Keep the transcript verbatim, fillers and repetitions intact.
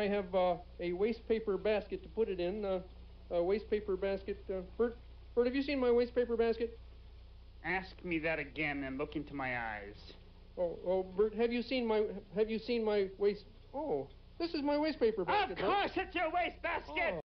I have uh, a waste paper basket to put it in. Uh, a waste paper basket. Uh, Bert, Bert, have you seen my waste paper basket? Ask me that again and look into my eyes. Oh, oh, Bert, have you seen my have you seen my waste? Oh, this is my waste paper basket. Of course, Bert. It's your waste basket. Oh.